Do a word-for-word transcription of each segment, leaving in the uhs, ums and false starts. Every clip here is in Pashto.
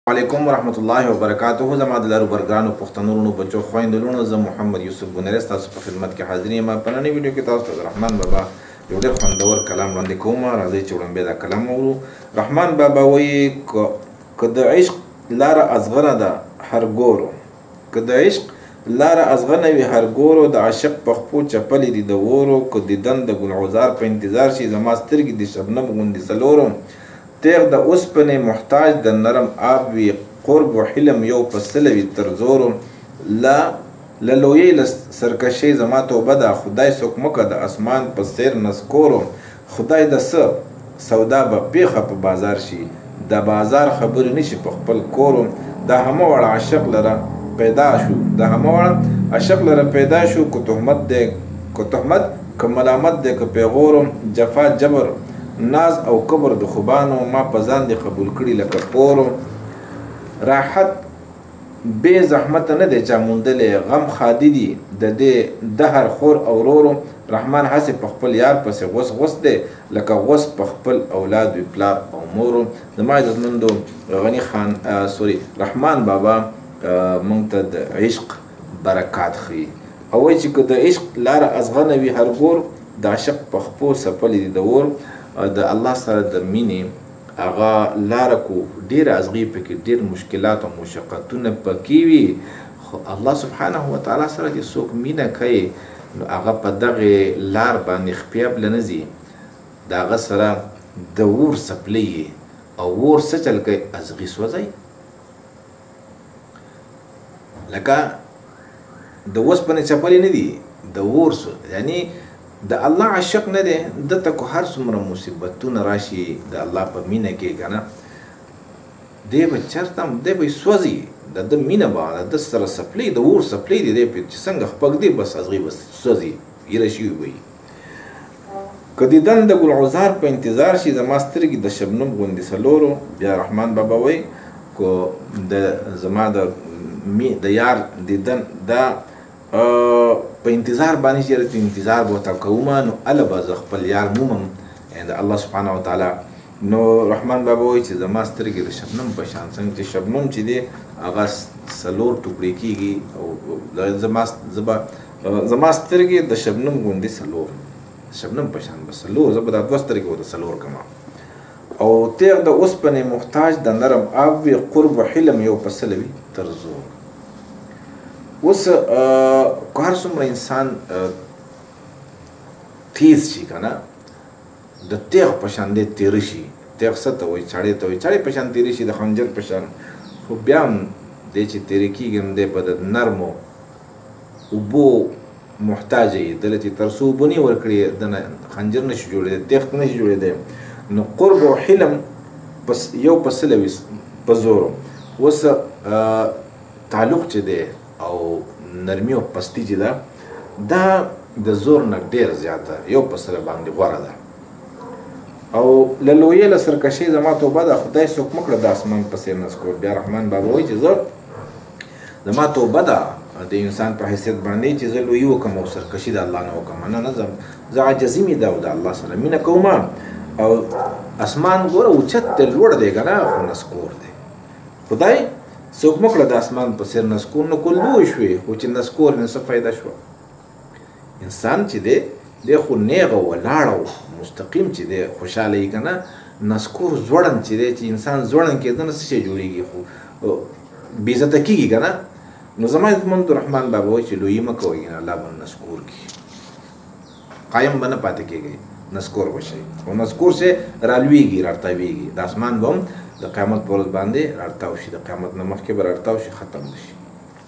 علیکم ورحمت الله وبرکاته. زما د لارو برګرانو پښتنو ورونو بچو خویندو لونو زه محمد یوسف بونیری ستاسو په خدمت کې حاضر یم. په نننۍ ویډیو کې تاسو ته د رحمان بابا یو ډېر خوندور کلام وړاندې کوم. راځئ چې وړاندې دا کلام واورو. رحمان بابا وایي که د عشق لاره ازغنه ده هر ګورو، که د عشق لاره ازغنه وي هر ګورو، د عاشق په خپو چپلې دي د وورو، که دیدن د ګلعذار په انتظار شي زما سترګې د شبنم غوندې څلورو، تیغ د اوسپنې محتاج د نرم آب وي، قرب و حلم یو په سله وي تر زورو، له لویې له سرکشۍ زما توبه ده، خدای څوک مکه د اسمان په څېر نسکورو، خدای د څه سودا به پیښه په بازار شي، د بازار خبرې نشي په خپل کورو، د همه وړه عاشق لره پیدا شو، د همه وړه عاشق لره پیدا شو، که تهمت دی که تهمت که ملامت دی که پیغورو، جفا جبر ناز او کبر د خوبانو ما په ځان دې قبول کړي لکه پورو، راحت بې زحمته نه دی چا موندلی، غم خادي دي د دې دهر خور او ورورو، رحمان هسې په خپل یار پسې غوس غوس دی لکه غوس په خپل اولاد وي پلار او مورو. زما عزتمندو غني خان سوري رحمان بابا موږ ته د عشق برکات ښیي او وایي چې که د عشق لاره ازغنه وي هر ګور، د عاشق په خپو څپلې دي د اور، د الله سره د مینې هغه لاره کو ډېره ازغي پکې ډېر مشکلات او مشقتونه پکې وي، خو الله سبحانه وتعالی سره چې څوک مینه کوي نو هغه په دغې لار باندې خپیاب له نه ځي، د هغه سره د اور څپلۍ او اور څه چل کوي ازغي سوځوي، لکه د اوسپنې چپلې نه دي د اور یعنی د الله عاشق نه دی، دته که هر څومره مصیبتونه راشي د الله په مینه کې که نه دی به چېرته هم دی به یې سوځي، د ده مینه به د ده سره څپلۍ د اور څپلۍ دی دی پرې چې څنګه خپږ دی بس هغې به سوځي ایره شوي به وي. که دیدن د ګلعذار په انتظار شي زما سترګې د شبنم غوندې څلورو، بیا رحمان بابا وایي که د زما د د یار دیدن دا په انتظار باندې چې انتظار به ورته کومه نو هله به زه خپل یار مومم د الله سبحانه وتعالی. نو رحمان بابا وایي چې زما سترګې د شبنم په شان څنګه چې شبنم چې دی هغه څلور ټوکړې کېږي او زما زما سترګې د شبنم غوندې څلور شبنم په شان به څلور زه به دا دوه سترګې ورته څلور کړم، او تیغ د اوسپنې محتاج د نرم آب وي، قرب و حلم یو په سله وي تر زور. اوس که هر څومره انسان تیز شي که نه د تیغ په شان دی تیره شي، تیغ څه ته وایي چاړې ته وایي، چاړې په شان تیره شي د خنجر په شان، خو بیا هم دی چې تیره کېږي نو دی په د نرمو اوبو محتاجه یي، دله چې تر څو اوبه نه ورکړي دنه خنجر نه شي جوړېدی، تیغ نه شي جوړېدی. نو قرب او حلم یو په سله وي په زورو. اوس تعلق چې دی او نرمي او پستی چې ده دا د زور نه ډېر زیاته یو په سره باندې غوره ده، او له لویې له سرکشۍ زما توبه ده، خدای څوک مه کړه د اسمان په څېر نسکور. بیا رحمان بابا وایي چې زه زما توبه ده د انسان په حیثیت باندې چې زه لویي وکړم او سرکشي د الله نه وکړم، نه نه زه زه عاجزي مې ده او د الله سره مینه کوم، او اسمان ګوره اوچت دی لوړ دی که نه خو نسکور دی، خدای څوک مه کړه د اسمان په څېر نسکور، نو که لوی شوې خو چې نسکور نه څه فایده شوه. انسان چې دی دی خو نیغ او ولاړ او مستقیم چې دی خوشحاله یي که نه، نسکور ځوړند چې دی چې انسان ځوړند کېده نه څه شی جوړېږي خو بېعزته کېږي که نه. نو زما عزتمندو رحمان بابا وایي چې لویي مه کوئ الله به نسکور کړي، قایم به نه پاتې کېږئ، نسکور به شئ، او نسکور شی رالویږي رارتاویږي، د اسمان به هم د قیامت په ورځ باندې رارتاو شي، د قیامت نه مخکې به رارتاو شي ختم به شي.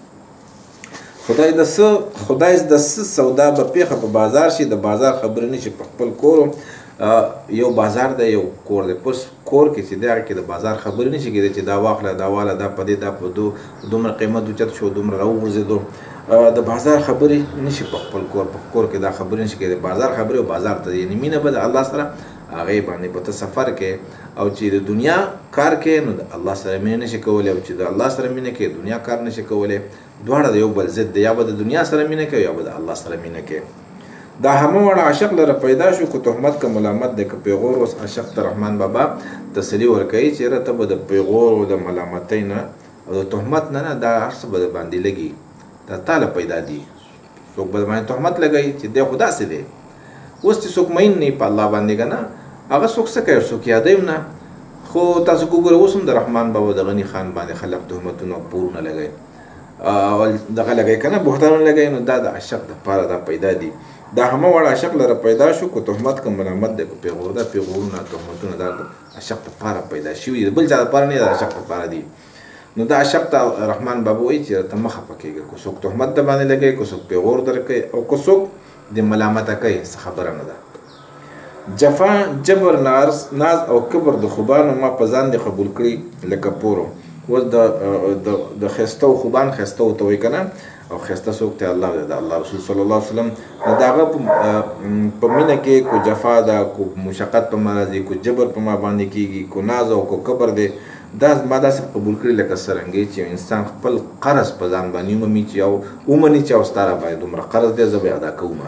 خدای د څه خدای د څه سودا به پیښه په بازار شي، د بازار خبرې نه شي په خپل کورو. یو بازار دی یو کور دی، پس کور کې چې دی هغه کې د بازار خبرې نه شي کېدی چې دا واخله دا واله دا په دې دا په دو دومره قیمت اوچت شو دومره راوغورځېدو، د بازار خبرې نه شي په خپل کور په کور کې دا خبرې نه شي کېدی، بازار خبرې او بازار ته یعنې مینه به د الله سره هغې باندې به ته سفر کې، او چې د دنیا کار کې نو د الله سره مینه نه شي کولی، او چې د الله سره مینه کې دنیا کار نه شي کولی، دواړه د یو بل ضد دی، یا به د دنیا سره مینه کوي یا به د الله سره مینه کوي. دا همه وړ عاشق لره پیدا شو که تهمت که ملامت دی که پیغور اوس عاشق ته رحمان بابا تسلي ورکوي چې یاره ته به د پیغور او د ملامتۍ نه او د تهمت نه نه دا هر څه به د باندې لګي دا تاله پیدا دي څوک به باندې تهمت لګوي چې دی خو داسې دی اوس چې څوک مین نه په الله باندې که نه هغه څوک څه کوي څوک یادوي نه خو تاسو وګورئ اوس هم د رحمان بابا د غني خان باندې خلک تهمتونه پورونه لګوي او دغه لګوي که نه بهتانونه لګوي نو دا د عاشق دپاره دا پیدا دي دا همه وړ عاشق لره پیدا شو که تهمت که ملامت دی که پیغور ده پیغورونه تهمتونه دا د عاشق دپاره پیدا شوي دي بل چا دپاره نه د عاشق دپاره دي نو دا عاشق ته رحمان بابا وایي چې ته مه خفه کېږه که څوک تهمت د باندې لګوي که څوک پیغور درکوي او که څوک د ملامته کوي څه خبره نه ده جفا جبر ناز ناز او کبر د خوبانو ما په ځان دې قبول کړي لکه پورو اوس د د ښایسته او خوبان ښایسته ورته وایي که نه او ښایسته څوک دی الله دی د الله رسول صلی الله علیه وسلم د هغه په مینه کې کو جفا ده کو مشقت په ما راځي کو جبر په ما باندې کېږي کو ناز او کو کبر دی دا ما داسې قبول کړي لکه څرنګه چې انسان خپل قرض په ځان باندې ومني چې او ومني چې او ستا راباندې دومره قرض دی زه به ادا کوم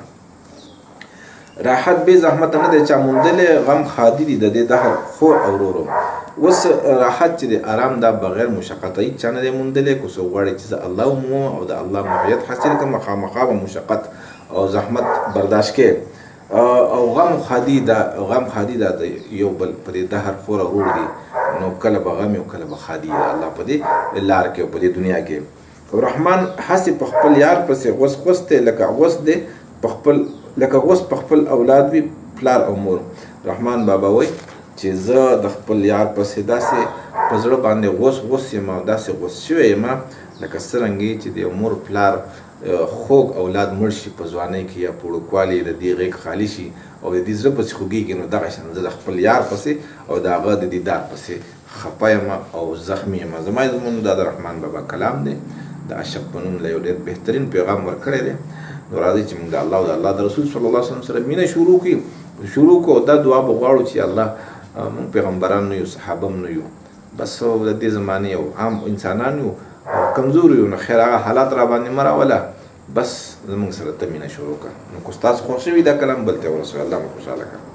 راحت بې زحمته نه دی چا موندلی غم خادي دي د دې دهر خور او ورورو اوس راحت چې دی آرام دا بغیر مشقته هېڅ چا نه دی موندلی که څوک غواړي چې زه الله ومومم او د الله معیت حاصل کړم خامخا به مشقت او زحمت برداشت کې او غم خادي دا غم خادي دا د یو بل په دې دهر خور او ورور دي نو کله به غم او کله به خادي د الله په دې لار کې او په دې دنیا کې رحمان هسې په خپل یار پسې غوس غوس دی لکه غوس دی په خپل لکه غوس په خپل اولاد وي پلار او مور رحمان بابا وایي چې زه د خپل یار پسې داسې په زړه باندې غوس غوس یم او داسې غوس شوی یم لکه څرنګه چې د مور پلار خوږ اولاد مړ شي په ځوانۍ کې یا په وړوکوالي د دې غېږ خالي شي او د دې زړه پسې خوږېږي نو دغه شان زه د خپل یار پسې او د هغه د دیدار پسې خفه یم او زخمي یم زما زمونږ دا د رحمان بابا کلام دی د عاشق په نوم له یو ډېر بهترین پیغام ورکړی دی نو راځئ چې موږ د الله او د الله د رسول صلی الله علیه وسلم سره مینه شروع کړو شروع کړو دا دعا به غواړو چې الله موږ پیغمبران نه یو صحابه هم نه یو بس د دې زمانې یو عام انسانان یو کمزور یو نو خیر هغه حالات را باندې مه راوله بس زموږ سره ته مینه شروع کړه نو که ستاسو خوښ شوي دا کلام بل ته ورسوئ الله مو خوشحاله کړه